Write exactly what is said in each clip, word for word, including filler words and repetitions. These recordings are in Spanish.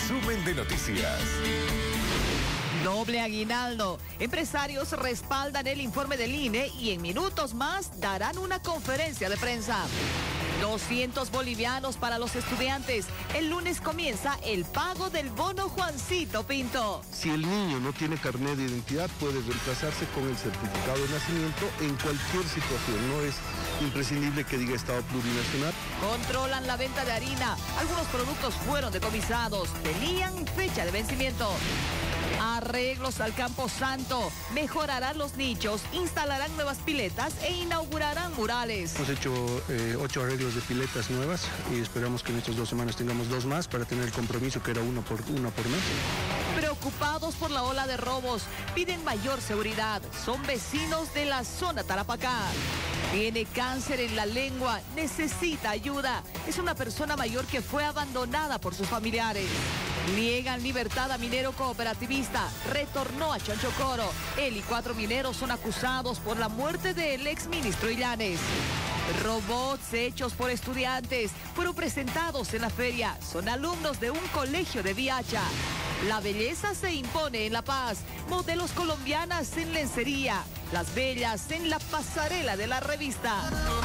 Resumen de noticias. Doble aguinaldo. Empresarios respaldan el informe del I N E y en minutos más darán una conferencia de prensa. doscientos bolivianos para los estudiantes. El lunes comienza el pago del bono Juancito Pinto. Si el niño no tiene carnet de identidad, puede reemplazarse con el certificado de nacimiento en cualquier situación. No es imprescindible que diga Estado plurinacional. Controlan la venta de harina. Algunos productos fueron decomisados. Tenían fecha de vencimiento. Arreglos al Campo Santo. Mejorarán los nichos, instalarán nuevas piletas e inaugurarán murales. Hemos hecho eh, ocho arreglos de piletas nuevas y esperamos que en estas dos semanas tengamos dos más para tener el compromiso que era uno por, uno por mes. Preocupados por la ola de robos, piden mayor seguridad. Son vecinos de la zona Tarapacá. Tiene cáncer en la lengua, necesita ayuda. Es una persona mayor que fue abandonada por sus familiares. Niegan libertad a minero cooperativista. Retornó a Chanchocoro. Él y cuatro mineros son acusados por la muerte del exministro Illanes. Robots hechos por estudiantes fueron presentados en la feria. Son alumnos de un colegio de Viacha. La belleza se impone en La Paz. Modelos colombianas en lencería. Las bellas en la pasarela de la revista.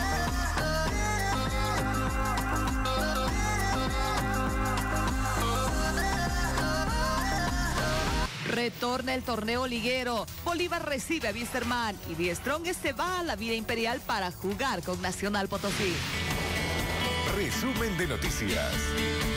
Retorna el torneo liguero. Bolívar recibe a Wisterman y Die Strongest se va a la Villa Imperial para jugar con Nacional Potosí. Resumen de noticias.